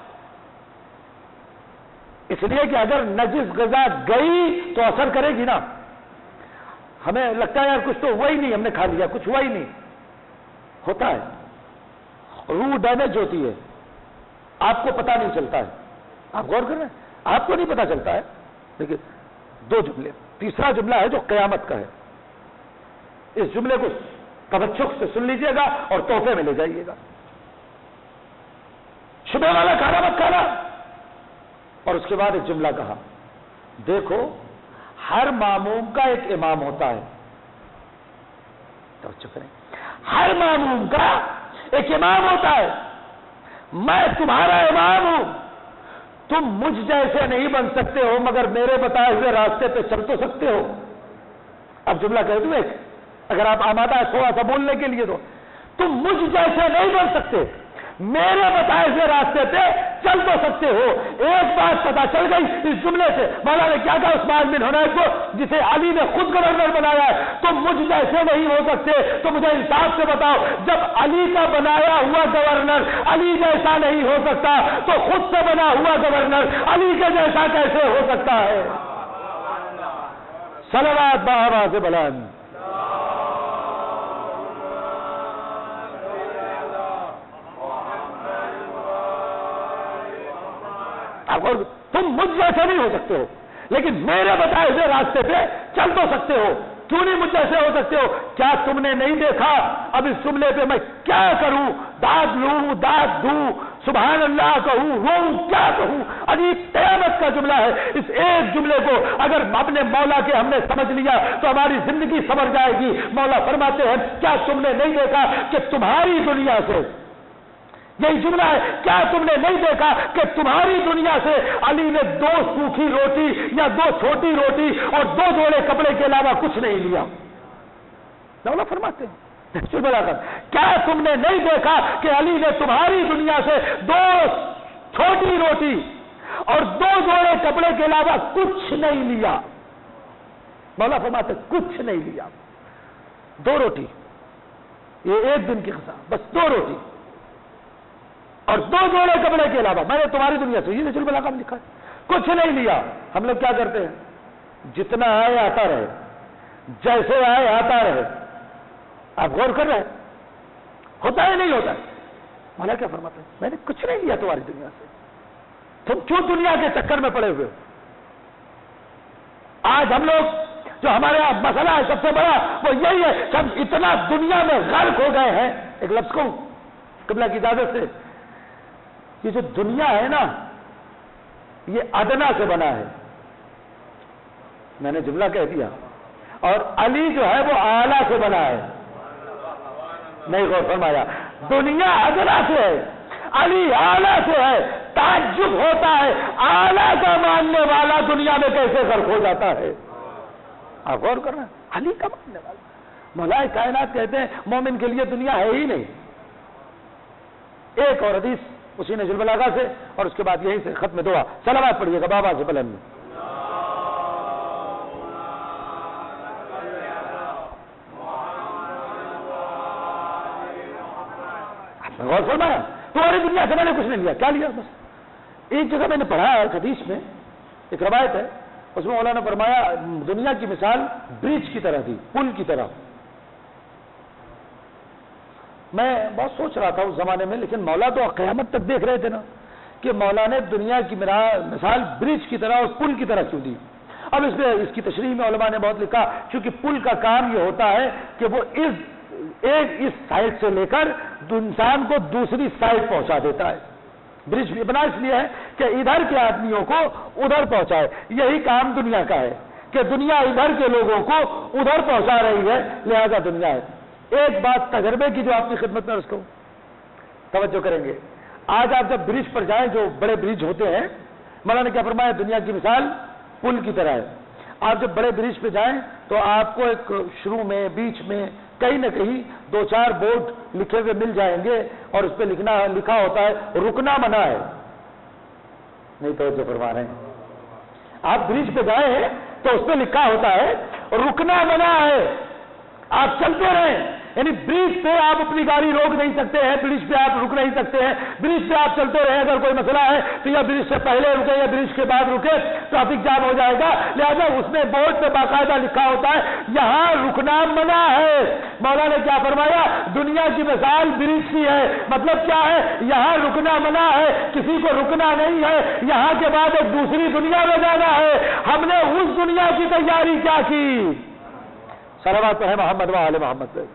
اس لیے کہ اگر نجس غذا گئی تو اثر کرے گی نا. ہمیں لگتا ہے یار کچھ تو ہوا ہی نہیں, ہم نے کھا لیا, کچھ ہوا ہی نہیں. ہوتا ہے, روح ڈیمیج ہوتی ہے, آپ کو پتہ نہیں چلتا ہے. آپ غور کر رہے ہیں, آپ کو نہیں پتہ چلتا ہے. لیکن دو جملے, تیسرا جملہ ہے جو قیامت کا ہے. اس جملے کو توجہ سے سن لیجئے گا اور تحفے میں لے جائیے گا. شبہ والا کھانا مت کھانا. اور اس کے بعد ایک جملہ کہا, دیکھو ہر ماموم کا ایک امام ہوتا ہے. توجہ کریں, ہر معموم کا ایک امام ہوتا ہے. میں تمہارا امام ہوں. تم مجھ جیسے نہیں بن سکتے ہو مگر میرے بتائے ہوئے راستے پہ چل تو سکتے ہو. اب جملہ کہہ دوں ایک, اگر آپ آمادہ ہے تھوڑا سا بولنے کے لیے تو تم مجھ جیسے نہیں بن سکتے, میرے بتائے ہوئے راستے پہ چل تو سکتے ہو. ایک بات پتا چل گئی اس جملے سے, مولا نے کیا کہا عثمان بن حنیف کو جسے علی نے خود گورنر بنایا ہے, تم مجھ جیسے نہیں ہو سکتے. تو مجھے انصاف سے بتاؤ, جب علی کا بنایا ہوا گورنر علی جیسا نہیں ہو سکتا تو خود سے بنا ہوا گورنر علی کے جیسا کیسے ہو سکتا ہے؟ صلوات بآواز بلند. تم مجھ جیسے نہیں ہو سکتے ہو لیکن میرے بتائے ہوئے راستے پہ چل تو سکتے ہو. کیوں نہیں مجھ جیسے ہو سکتے ہو؟ کیا تم نے نہیں دیکھا اب اس جملے پہ میں کیا کروں؟ داد لوں, داد دوں, سبحان اللہ کہوں, روؤں, کیا کہوں؟ عجیب قیامت کا جملہ ہے. اس ایک جملے کو اگر اپنے مولا کے ہم نے سمجھ لیا تو ہماری زندگی سنور جائے گی. مولا فرماتے ہیں کیا تم نے نہیں دیکھا کہ تمہاری دنیا سے, یہی جملہ ہے, کیا تم نے نہیں دیکھا کہ تمہاری دنیا سے علی نے 2 سوکھی روٹی یا 2 چھوٹی روٹی اور 2 جوڑے کپڑے کے علاوہ کچھ نہیں لیا. مولا فرماتے ہیں کیا تم نے نہیں دیکھا کہ علی نے تمہاری دنیا سے 2 چھوٹی روٹی اور 2 جوڑے کپڑے کے علاوہ کچھ نہیں لیا. مولا فرماتے کچھ نہیں لیا. 2 روٹی, یہ ایک دن کی غذا, بس 2 روٹی اور 2 جوڑے کپڑے کے علاوہ میں نے تمہاری دنیا سے, یہ نجل بلاغہ میں لکھا ہے, کچھ نہیں لیا. ہم لوگ کیا کرتے ہیں, جتنا آئے آتا رہے, جیسے آئے آتا رہے. آپ غور کر رہے ہیں, ہوتا ہے نہیں ہوتا ہے؟ مولا کیا فرماتے ہیں, میں نے کچھ نہیں لیا تمہاری دنیا سے, تم کیوں دنیا کے چکر میں پڑے ہوئے. آج ہم لوگ جو ہمارے یہاں مسئلہ ہے سب سے بڑا وہ یہی ہے, سب اتنا دنیا میں غرق ہو گئے ہیں. ایک لفظ کہوں قبلہ کی اجازت سے, یہ جو دنیا ہے نا یہ ادنا سے بنا ہے. میں نے جملہ کہہ دیا. اور علی جو ہے وہ اعلیٰ سے بنا ہے. نہیں غور فرمایا, دنیا ادنا سے ہے, علی اعلیٰ سے ہے. تعجب ہوتا ہے اعلیٰ کا ماننے والا دنیا میں کیسے غرق ہو جاتا ہے. آپ غور کر رہے ہیں, علی کا ماننے والا. مولا کائنات کہتے ہیں مومن کے لیے دنیا ہے ہی نہیں. ایک اور حدیث اسی نجل البلاغہ سے اور اس کے بعد یہیں سے ختم دعا. صلوات پڑھیے گا بابا سے بلند. غور فرمایا تمہاری دنیا سے میں نے کچھ نہیں لیا. کیا لیا؟ بس ایک جگہ میں نے پڑھا ہے حدیث میں, ایک روایت ہے, اس میں مولانا نے فرمایا دنیا کی مثال برج کی طرح تھی, پل کی طرح. میں بہت سوچ رہا تھا اس زمانے میں, لیکن مولا تو قیامت تک دیکھ رہے تھے نا کہ مولا نے دنیا کی مثال برج کی طرح اور پل کی طرح کیوں دی. اب اس کی تشریح میں علماء نے بہت لکھا, کیونکہ پل کا کام یہ ہوتا ہے کہ وہ اس سائڈ سے لے کر انسان کو دوسری سائڈ پہنچا دیتا ہے. برج بھی بنا اس لیے ہے کہ ادھر کے آدمیوں کو ادھر پہنچائے. یہی کام دنیا کا ہے کہ دنیا ادھر کے لوگوں کو ادھر پہنچا رہی ہے, لہذا دنیا ہے. ایک بات تجربے کی جو آپ کی خدمت میں عرض کروں, توجہ کریں گے. آج آپ جب برج پر جائیں, جو بڑے برج ہوتے ہیں, مولانا نے کیا فرمایا دنیا کی مثال پل کی طرح ہے. آپ جب بڑے برج پہ جائیں تو آپ کو ایک شروع میں, بیچ میں, کہیں نہ کہیں 2-4 بورڈ لکھے ہوئے مل جائیں گے اور اس پہ لکھا ہوتا ہے رکنا منع ہے. نہیں توجہ فرما رہے ہیں, آپ برج پہ گئے ہیں تو اس پہ لکھا ہوتا ہے رکنا منع ہے, آپ چلتے رہیں. یعنی برج پہ آپ اپنی گاڑی روک نہیں سکتے ہیں, برج پہ آپ رک نہیں سکتے ہیں, برج پہ آپ چلتے رہیں. اگر کوئی مسئلہ ہے تو یا برج سے پہلے رکے یا برج کے بعد رکے, ٹریفک جام ہو جائے گا. لہذا اس میں بورڈ پہ باقاعدہ لکھا ہوتا ہے یہاں رکنا منع ہے. مولانا نے کیا فرمایا, دنیا کی مثال برج کی ہے. مطلب کیا ہے, یہاں رکنا منع ہے, کسی کو رکنا نہیں ہے. یہاں کے بعد ایک دوسری دنیا میں جانا ہے. ہم نے اس دنیا کی تیاری کیا کی. صلوات ہے محمد و آل محمد پہ.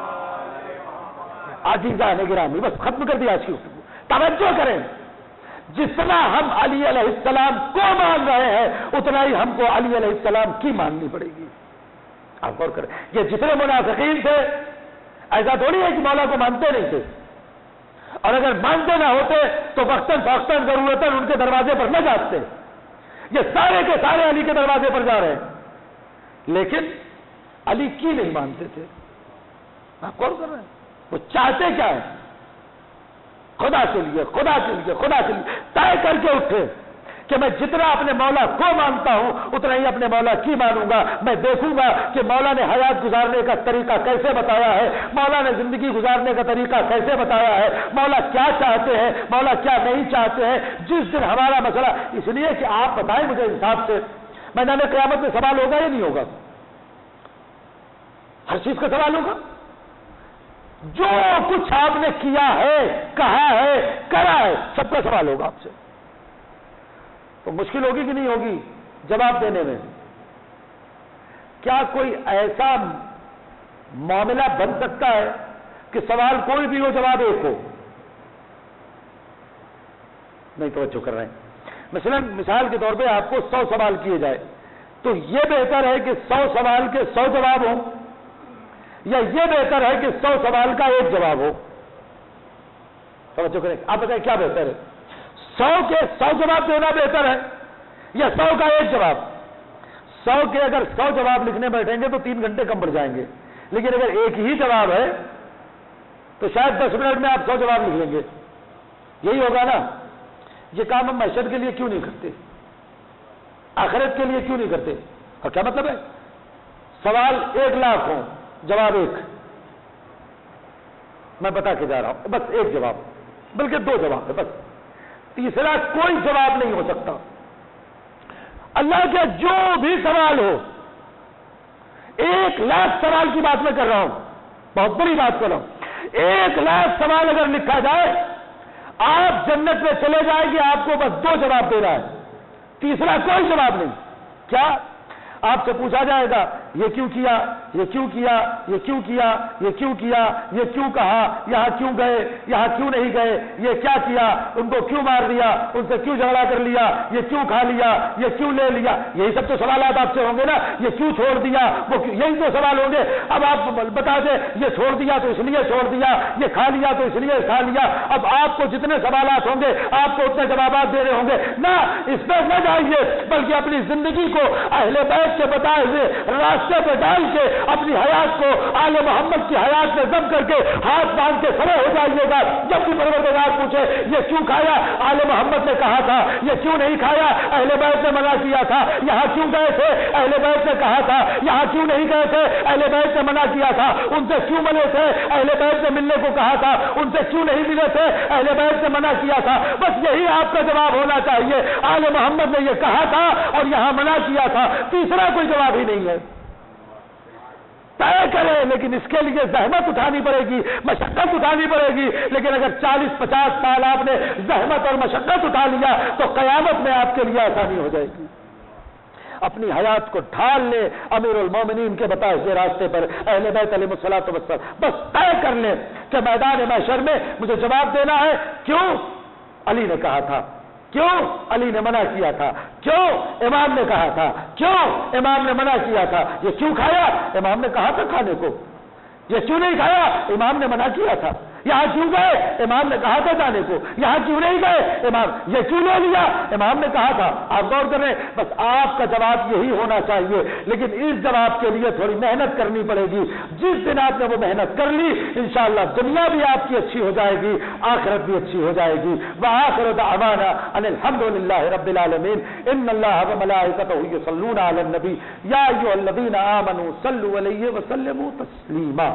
عزیزان گرامی, بس ختم کر دیا اس کی. توجہ کریں, جتنا ہم علی علیہ السلام کو مان رہے ہیں اتنا ہی ہم کو علی علیہ السلام کی ماننی پڑے گی. آپ غور کریں، یہ جتنے منافقین تھے ایسا تھوڑی ہے کہ مولا کو مانتے نہیں تھے، اور اگر مانتے نہ ہوتے تو وقتاً فوقتاً ضرورتاً ان کے دروازے پر نہ جاتے. یہ سارے کے سارے علی کے دروازے پر جا رہے ہیں، لیکن علی کی نہیں مانتے تھے. آپ غور کر رہے ہیں وہ چاہتے کیا ہے؟ خدا کے لیے خدا کے لیے خدا کے لیے طے کر کے اٹھے کہ میں جتنا اپنے مولا کو مانتا ہوں اتنا ہی اپنے مولا کی مانوں گا. میں دیکھوں گا کہ مولا نے حیات گزارنے کا طریقہ کیسے بتایا ہے، مولا نے زندگی گزارنے کا طریقہ کیسے بتایا ہے، مولا کیا چاہتے ہیں، مولا کیا نہیں چاہتے ہیں. جس دن ہمارا مسئلہ اس لیے کہ آپ بتائیں مجھے انصاف سے، میدان قیامت میں سوال ہوگا یا نہیں ہوگا؟ ہر چیز کا سوال ہوگا. جو کچھ آپ نے کیا ہے، کہا ہے، کرا ہے، سب کا سوال ہوگا آپ سے. تو مشکل ہوگی کہ نہیں ہوگی جواب دینے میں؟ کیا کوئی ایسا معاملہ بن سکتا ہے کہ سوال کوئی بھی ہو جواب ایک ہو؟ نہیں توجہ کر رہے ہیں. مثلا مثال کے طور پہ آپ کو 100 سوال کیے جائے تو یہ بہتر ہے کہ 100 سوال کے 100 جواب ہوں، یا یہ بہتر ہے کہ 100 سوال کا ایک جواب ہو؟ توجہ کریں، آپ بتائیں کیا بہتر ہے؟ 100 کے 100 جواب دینا بہتر ہے یا 100 کا ایک جواب؟ 100 کے اگر 100 جواب لکھنے بیٹھیں گے تو 3 گھنٹے کم پڑ جائیں گے، لیکن اگر ایک ہی جواب ہے تو شاید 10 منٹ میں آپ 100 جواب لکھ لیں گے. یہی ہوگا نا. یہ کام ہم معیشت کے لیے کیوں نہیں کرتے؟ آخرت کے لیے کیوں نہیں کرتے؟ اور کیا مطلب ہے؟ سوال 1 لاکھ ہوں، جواب 1. میں بتا کے جا رہا ہوں، بس ایک جواب، بلکہ 2 جواب ہے بس، تیسرا کوئی جواب نہیں ہو سکتا. اللہ کے جو بھی سوال ہو، 1 لاکھ سوال کی بات میں کر رہا ہوں، بہت بڑی بات کر رہا ہوں. 1 لاکھ سوال اگر لکھا جائے، آپ جنت میں چلے جائیں گے، آپ کو بس 2 جواب دینا ہے، تیسرا کوئی جواب نہیں. کیا آپ سے پوچھا جائے گا یہ کیوں کیا، یہ کیوں کیا، یہ کیوں کیا، یہ کیوں کیا، یہ کیوں کہا، یہاں کیوں گئے، یہاں کیوں نہیں گئے، یہ کیا کیا، ان کو کیوں مار دیا، ان سے کیوں جھگڑا کر لیا، یہ کیوں کھا لیا، یہ کیوں لے لیا، یہی سب تو سوالات آپ سے ہوں گے نا. یہ کیوں چھوڑ دیا، وہ یہی تو سوال ہوں گے. اب آپ بتا دیں یہ چھوڑ دیا تو اس لیے چھوڑ دیا، یہ کھا لیا تو اس لیے کھا لیا. اب آپ کو جتنے سوالات ہوں گے آپ کو اتنے جوابات دینے ہوں گے. نہ اس پہ نہ جائیے، بلکہ اپنی زندگی کو اہل بیت کے بتائے ہوئے راستے پہ ڈال کے اپنی حیات کو آل محمد کی حیات میں ضم کر کے ہاتھ باندھ کے کھڑے ہو جائیے گا. جب بھی پروردگار پوچھے یہ کیوں کھایا، آل محمد نے کہا تھا. یہ کیوں نہیں کھایا، اہل بیت نے منع کیا تھا. یہاں کیوں گئے تھے، اہل بیت نے کہا تھا. یہاں کیوں نہیں گئے تھے، اہل بیت نے منع کیا تھا. ان سے کیوں ملے تھے، اہل بیت نے ملنے کو کہا تھا. ان سے کیوں نہیں ملے تھے، اہل بیت نے منع کیا تھا. بس یہی آپ کا جواب ہونا چاہیے. آل محمد نے یہ کہا تھا اور یہاں منع کیا تھا، تیسرا کوئی جواب ہی نہیں ہے. طے کرے، لیکن اس کے لیے زحمت اٹھانی پڑے گی، مشقت اٹھانی پڑے گی. لیکن اگر 40-50 سال آپ نے زحمت اور مشقت اٹھا لیا تو قیامت میں آپ کے لیے آسانی ہو جائے گی. اپنی حیات کو ڈھال لے امیر المومنین کے بتائے ہوئے راستے پر، اہل بیت علیہ الصلوۃ والسلام. بس طے کر لیں کہ میدان محشر میں مجھے جواب دینا ہے. کیوں علی نے کہا تھا، کیوں علی نے منع کیا تھا، کیوں امام نے کہا تھا، کیوں امام نے منع کیا تھا. یہ کیوں کھایا، امام نے کہا تھا کھانے کو. یہ کیوں نہیں کھایا، امام نے منع کیا تھا. یہاں کیوں گئے، امام نے کہا تھا جانے کو. یہاں کیوں نہیں گئے، امام. یہ کیوں لے لیا، امام نے کہا تھا. آپ غور کریں، بس آپ کا جواب یہی ہونا چاہیے. لیکن اس جواب کے لیے تھوڑی محنت کرنی پڑے گی. جس دن آپ نے وہ محنت کر لی، انشاءاللہ دنیا بھی آپ کی اچھی ہو جائے گی، آخرت بھی اچھی ہو جائے گی. وآخر دعوانا ان الحمدللہ رب العالمین. ان اللہ وملائکتہ یصلون علی النبی یا ایھا الذین آمنوا صلوا علیہ وسلموا تسلیما.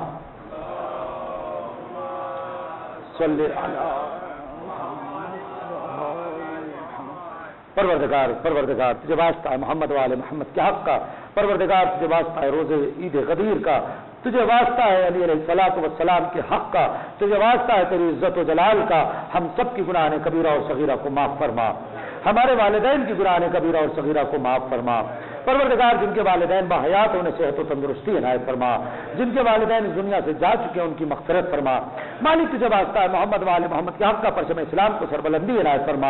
پروردگار تجھے واسطہ ہے محمد والے محمد کے حق کا. پروردگار تجھے واسطہ ہے روزے عید غدیر کا. تجھے واسطہ ہے علی علیہ الصلوۃ والسلام کے حق کا. تجھے واسطہ ہے تیری عزت و جلال کا. ہم سب کی گناہ کبیرہ اور صغیرہ کو معاف فرما. ہمارے والدین کی گناہ کبیرہ اور صغیرہ کو معاف فرما. پروردگار جن کے والدین باحیات ہونے صحت و تندرستی عنایت فرما. جن کے والدین اس دنیا سے جا چکے ہیں ان کی مغفرت فرما. مالک تجھے واسطہ ہے محمد والے محمد کے حق کا پرچم اسلام کو سربلندی عنایت فرما.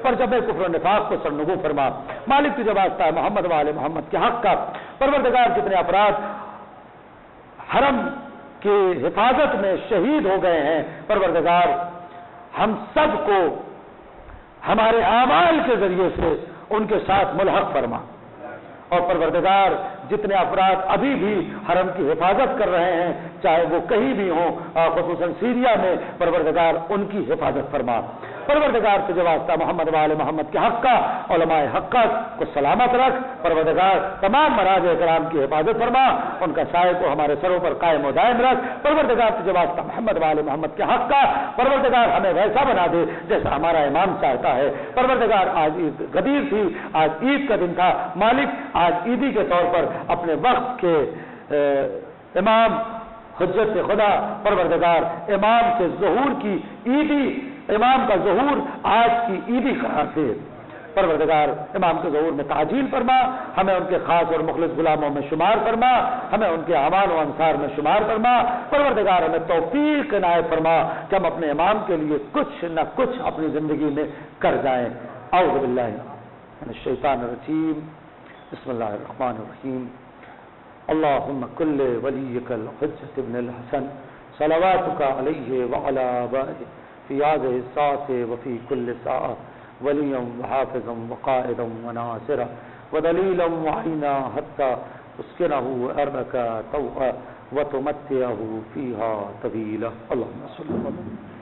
پرچم کفر و نفاق کو سرنگو فرما۔ مالک تجھے واسطہ ہے محمد و آل محمد کے حق کا، پروردگار کتنے افراد حرم کی حفاظت میں شہید ہو گئے ہیں، پروردگار ہم سب کو ہمارے اعمال کے ذریعے سے ان کے ساتھ ملحق فرما، اور پروردگار جتنے افراد ابھی بھی حرم کی حفاظت کر رہے ہیں چاہے وہ کہیں بھی ہوں، خصوصاً سیریا میں، پروردگار ان کی حفاظت فرما۔ پروردگار تجھے واسطہ محمد و آل محمد کے حق کا علماء حق کو سلامت رکھ، پروردگار تمام مراج اکرام کی حفاظت فرما، ان کا سائے کو ہمارے سروں پر قائم و دائم رکھ۔ پروردگار تجھے واسطہ محمد و آل محمد کے حق کا پروردگار ہمیں ویسا بنا دے جیسا ہمارا امام چاہتا ہے۔ پروردگار آج عید غدیر تھی، آج عید کا دن تھا، مالک آج عیدی کے طور پر اپنے وقت کے امام حجت خدا پروردگار امام کے ظہور کی عیدی، امام کا ظہور آج کی عیدی قرار دے۔ پروردگار امام کے ظہور میں تعجیل فرما، ہمیں ان کے خاص اور مخلص غلاموں میں شمار فرما، ہمیں ان کے اعوان و انصار میں شمار فرما۔ پروردگار ہمیں توفیق عنایت فرما کہ ہم اپنے امام کے لیے کچھ نہ کچھ اپنی زندگی میں کر جائیں۔ اعوذ باللہ من الشیطان الرجیم، بسم اللہ الرحمن الرحیم۔ اللہم کل ولیک الحجۃ ابن الحسن صلواتک علیہ وعلی آبائہ فی هذه الساعة وفي كل ساعة وليا وحافظا وقائدا وناصرا ودليلا وعينا حتى تسكنه أرضك طوعا وتمتعه فيها طويلا۔ اللهم صل وسلم